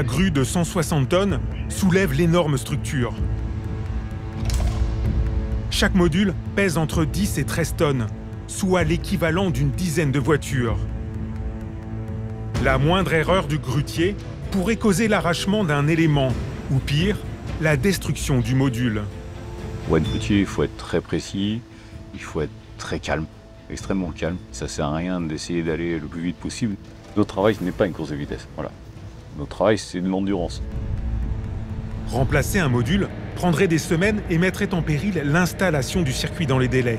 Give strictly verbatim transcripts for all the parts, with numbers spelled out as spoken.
La grue de cent soixante tonnes soulève l'énorme structure. Chaque module pèse entre dix et treize tonnes, soit l'équivalent d'une dizaine de voitures. La moindre erreur du grutier pourrait causer l'arrachement d'un élément, ou pire, la destruction du module. Pour être grutier, il faut être très précis, il faut être très calme, extrêmement calme. Ça ne sert à rien d'essayer d'aller le plus vite possible. Notre travail, ce n'est pas une course de vitesse. Voilà. Notre travail, c'est de l'endurance. Remplacer un module prendrait des semaines et mettrait en péril l'installation du circuit dans les délais.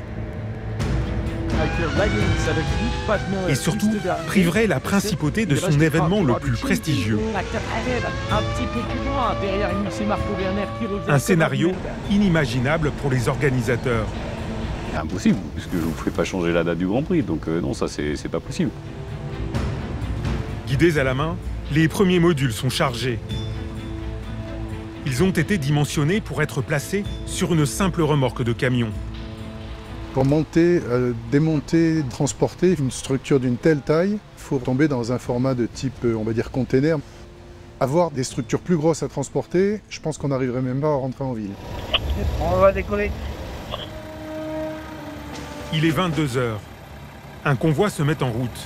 Et surtout, priverait la principauté de son événement le plus prestigieux. Un scénario inimaginable pour les organisateurs. Impossible, puisque je ne vous ferai pas changer la date du Grand Prix, donc euh, non, ça c'est pas possible. Guidés à la main, les premiers modules sont chargés. Ils ont été dimensionnés pour être placés sur une simple remorque de camion. Pour monter, euh, démonter, transporter une structure d'une telle taille, il faut tomber dans un format de type, on va dire, container. Avoir des structures plus grosses à transporter, je pense qu'on n'arriverait même pas à rentrer en ville. On va décoller. Il est vingt-deux heures. Un convoi se met en route.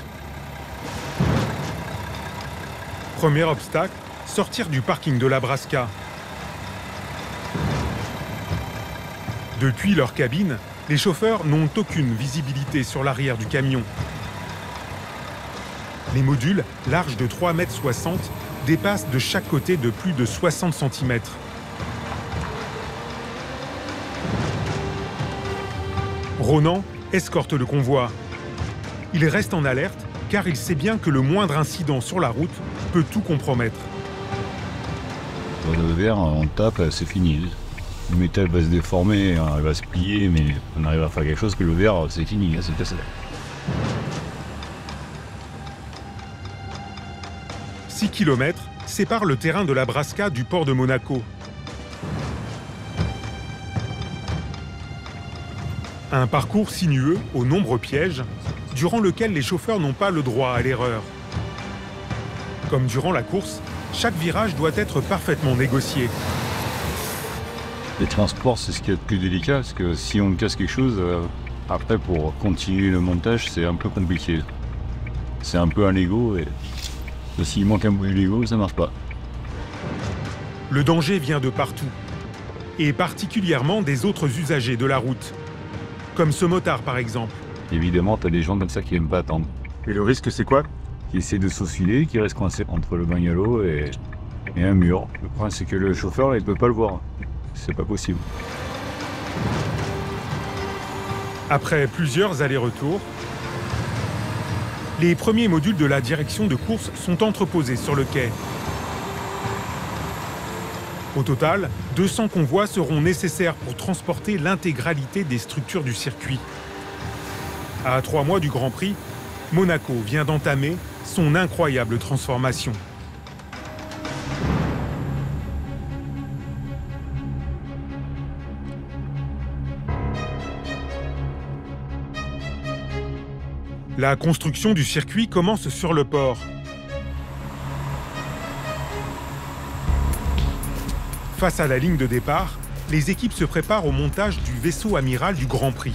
Premier obstacle, sortir du parking de la Brasca. Depuis leur cabine, les chauffeurs n'ont aucune visibilité sur l'arrière du camion. Les modules, larges de trois mètres soixante, dépassent de chaque côté de plus de soixante centimètres. Ronan escorte le convoi. Il reste en alerte car il sait bien que le moindre incident sur la route peut tout compromettre. Le verre, on tape, c'est fini. Le métal va se déformer, il va se plier, mais on arrive à faire quelque chose que le verre, c'est fini, c'est cassé. six kilomètres séparent le terrain de la Brasca du port de Monaco. Un parcours sinueux aux nombreux pièges, durant lequel les chauffeurs n'ont pas le droit à l'erreur. Comme durant la course, chaque virage doit être parfaitement négocié. Les transports, c'est ce qui est le plus délicat, parce que si on casse quelque chose, euh, après pour continuer le montage, c'est un peu compliqué. C'est un peu un Lego, et s'il manque un bout de Lego, ça marche pas. Le danger vient de partout, et particulièrement des autres usagers de la route. Comme ce motard par exemple. Évidemment, tu as des gens comme ça qui n'aiment pas attendre. Et le risque, c'est quoi? Qui essaient de s'aufiler, qui restent coincés entre le bungalow et, et un mur. Le problème, c'est que le chauffeur, là, il ne peut pas le voir. C'est pas possible. Après plusieurs allers-retours, les premiers modules de la direction de course sont entreposés sur le quai. Au total, deux cents convois seront nécessaires pour transporter l'intégralité des structures du circuit. À trois mois du Grand Prix, Monaco vient d'entamer son incroyable transformation. La construction du circuit commence sur le port. Face à la ligne de départ, les équipes se préparent au montage du vaisseau amiral du Grand Prix.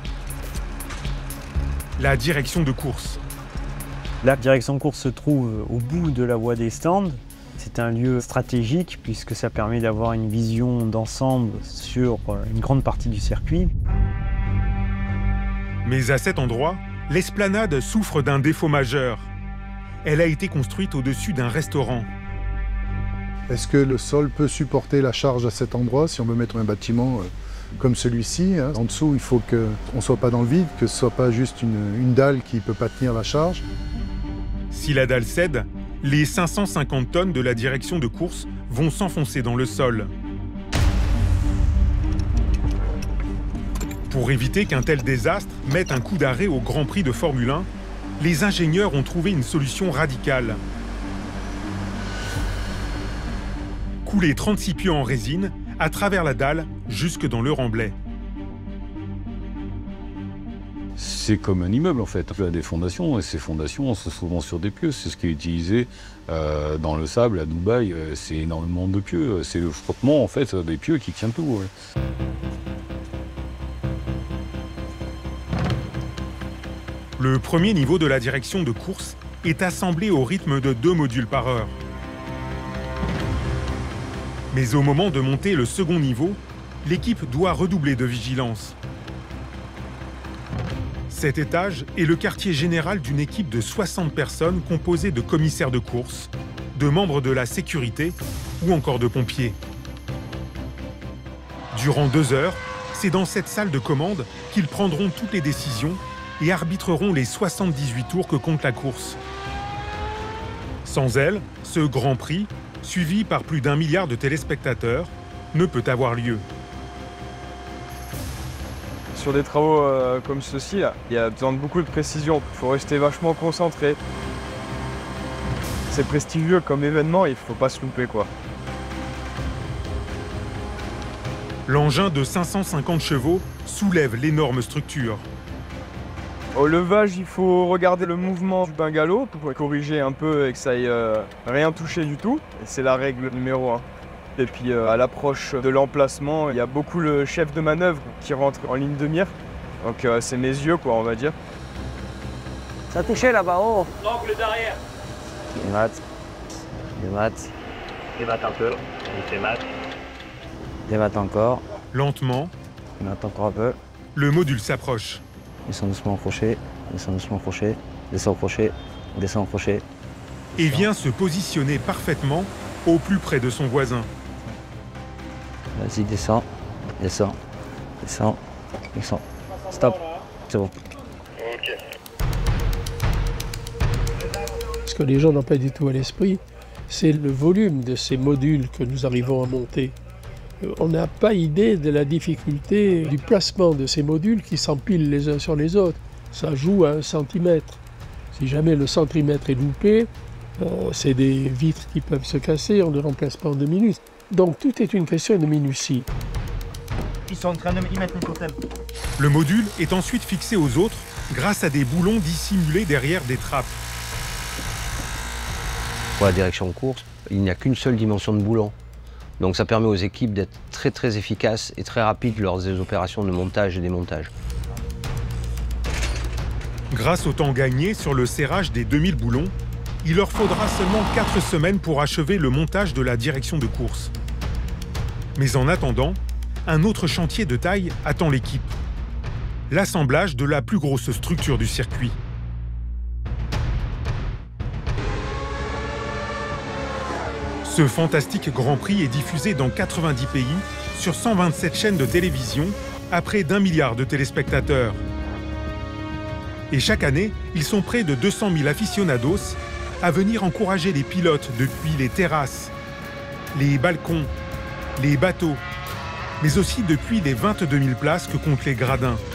La direction de course. La direction de course se trouve au bout de la voie des stands. C'est un lieu stratégique puisque ça permet d'avoir une vision d'ensemble sur une grande partie du circuit. Mais à cet endroit, l'esplanade souffre d'un défaut majeur. Elle a été construite au-dessus d'un restaurant. Est-ce que le sol peut supporter la charge à cet endroit si on veut mettre un bâtiment euh, comme celui-ci, hein? En dessous, il faut qu'on ne soit pas dans le vide, que ce ne soit pas juste une, une dalle qui ne peut pas tenir la charge. Si la dalle cède, les cinq cent cinquante tonnes de la direction de course vont s'enfoncer dans le sol. Pour éviter qu'un tel désastre mette un coup d'arrêt au Grand Prix de Formule un, les ingénieurs ont trouvé une solution radicale. Couler trente-six pieux en résine à travers la dalle jusque dans le remblai. C'est comme un immeuble en fait. Il y a des fondations et ces fondations sont souvent sur des pieux. C'est ce qui est utilisé euh, dans le sable à Dubaï. C'est énormément de pieux. C'est le frottement en fait des pieux qui tient tout. Ouais. Le premier niveau de la direction de course est assemblé au rythme de deux modules par heure. Mais au moment de monter le second niveau, l'équipe doit redoubler de vigilance. Cet étage est le quartier général d'une équipe de soixante personnes composée de commissaires de course, de membres de la sécurité ou encore de pompiers. Durant deux heures, c'est dans cette salle de commande qu'ils prendront toutes les décisions et arbitreront les soixante-dix-huit tours que compte la course. Sans elle, ce Grand Prix, suivi par plus d'un milliard de téléspectateurs, ne peut avoir lieu. Sur des travaux euh, comme ceux-ci, il y a besoin de beaucoup de précision. Il faut rester vachement concentré. C'est prestigieux comme événement, il ne faut pas se louper, quoi. L'engin de cinq cent cinquante chevaux soulève l'énorme structure. Au levage, il faut regarder le mouvement du bungalow pour corriger un peu et que ça aille euh, rien toucher du tout. C'est la règle numéro un. Et puis euh, à l'approche de l'emplacement, il y a beaucoup le chef de manœuvre qui rentre en ligne de mire. Donc euh, c'est mes yeux, quoi, on va dire. Ça a touché là-bas, oh. L'angle derrière. Il mate. Il mate. Il mate un peu. Il fait mat. Il mate encore. Lentement, Il mate encore un peu. le module s'approche. Descend doucement au crochet. Descend doucement au crochet. Descend au crochet. Descend au crochet. Et vient se positionner parfaitement au plus près de son voisin. Vas-y, descends. Descends. Descends. Descends. Stop. C'est bon. Ce que les gens n'ont pas du tout à l'esprit, c'est le volume de ces modules que nous arrivons à monter. On n'a pas idée de la difficulté du placement de ces modules qui s'empilent les uns sur les autres. Ça joue à un centimètre. Si jamais le centimètre est loupé, euh, c'est des vitres qui peuvent se casser, on ne remplace pas en deux minutes. Donc tout est une question de minutie. Ils sont en train de y mettre une totem. Le module est ensuite fixé aux autres grâce à des boulons dissimulés derrière des trappes. Pour la direction de course, il n'y a qu'une seule dimension de boulon. Donc ça permet aux équipes d'être très très efficaces et très rapides lors des opérations de montage et démontage. Grâce au temps gagné sur le serrage des deux mille boulons, il leur faudra seulement quatre semaines pour achever le montage de la direction de course. Mais en attendant, un autre chantier de taille attend l'équipe. L'assemblage de la plus grosse structure du circuit. Ce fantastique Grand Prix est diffusé dans quatre-vingt-dix pays, sur cent vingt-sept chaînes de télévision, à près d'un milliard de téléspectateurs. Et chaque année, ils sont près de deux cent mille aficionados à venir encourager les pilotes depuis les terrasses, les balcons, les bateaux, mais aussi depuis les vingt-deux mille places que comptent les gradins.